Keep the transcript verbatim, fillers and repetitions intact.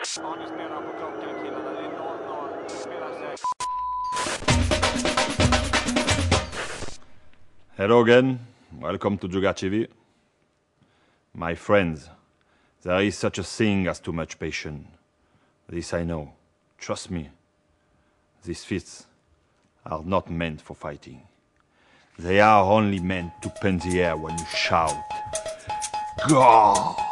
Ja, ni spelar på klockan killarna. Det är noll noll. Ni spelar säkert. Hello again. Welcome to JogaTV. My friends, there is such a thing as too much patience. This I know. Trust me. These fists are not meant for fighting. They are only meant to paint the air when you shout. God!